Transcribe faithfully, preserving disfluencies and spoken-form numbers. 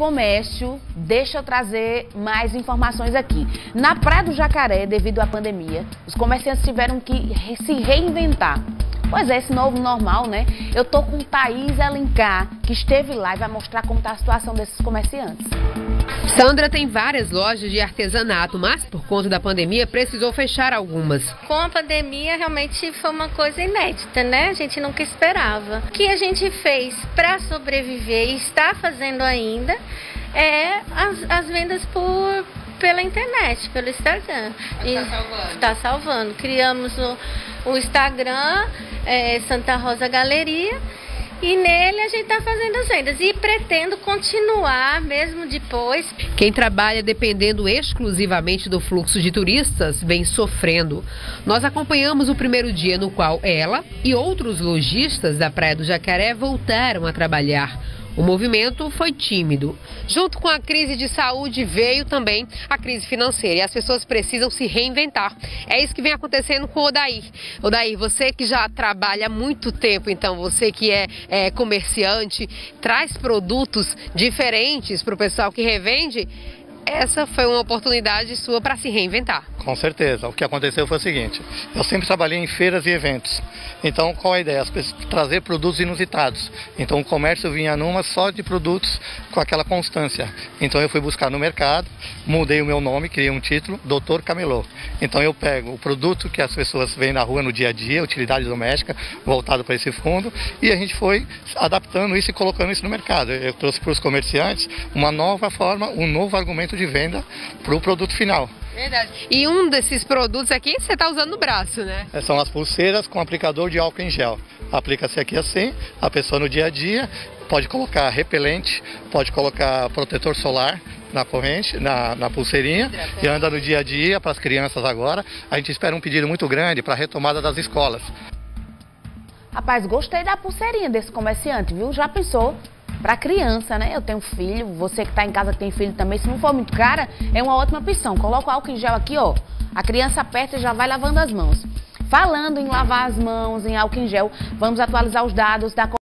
Comércio, deixa eu trazer mais informações aqui. Na Praia do Jacaré, devido à pandemia, os comerciantes tiveram que se reinventar. Pois é, esse novo normal, né? Eu tô com Thaís Alencar, que esteve lá e vai mostrar como tá a situação desses comerciantes. Sandra tem várias lojas de artesanato, mas por conta da pandemia precisou fechar algumas. Com a pandemia realmente foi uma coisa inédita, né? A gente nunca esperava. O que a gente fez para sobreviver e está fazendo ainda é as, as vendas por, pela internet, pelo Instagram. Está salvando. Está salvando. Criamos o, o Instagram, é, Santa Rosa Galeria. E nele a gente está fazendo as vendas e pretendo continuar mesmo depois. Quem trabalha dependendo exclusivamente do fluxo de turistas vem sofrendo. Nós acompanhamos o primeiro dia no qual ela e outros lojistas da Praia do Jacaré voltaram a trabalhar. O movimento foi tímido. Junto com a crise de saúde veio também a crise financeira e as pessoas precisam se reinventar. É isso que vem acontecendo com o Odair. Odair, você que já trabalha há muito tempo, então você que é, é comerciante, traz produtos diferentes para o pessoal que revende. Essa foi uma oportunidade sua para se reinventar. Com certeza. O que aconteceu foi o seguinte, eu sempre trabalhei em feiras e eventos. Então, qual a ideia? As pessoas trazer produtos inusitados. Então, o comércio vinha numa só de produtos com aquela constância. Então, eu fui buscar no mercado, mudei o meu nome, criei um título, doutor Camelô. Então, eu pego o produto que as pessoas veem na rua no dia a dia, utilidade doméstica, voltado para esse fundo, e a gente foi adaptando isso e colocando isso no mercado. Eu trouxe para os comerciantes uma nova forma, um novo argumento de venda para o produto final. Verdade. E um desses produtos aqui você está usando no braço, né? São as pulseiras com aplicador de álcool em gel. Aplica-se aqui assim, a pessoa no dia a dia pode colocar repelente, pode colocar protetor solar na corrente, na, na pulseirinha, e anda no dia a dia para as crianças agora. A gente espera um pedido muito grande para a retomada das escolas. Rapaz, gostei da pulseirinha desse comerciante, viu? Já pensou? Para criança, né? Eu tenho filho, você que está em casa que tem filho também, se não for muito cara, é uma ótima opção. Coloca o álcool em gel aqui, ó. A criança aperta e já vai lavando as mãos. Falando em lavar as mãos, em álcool em gel, vamos atualizar os dados da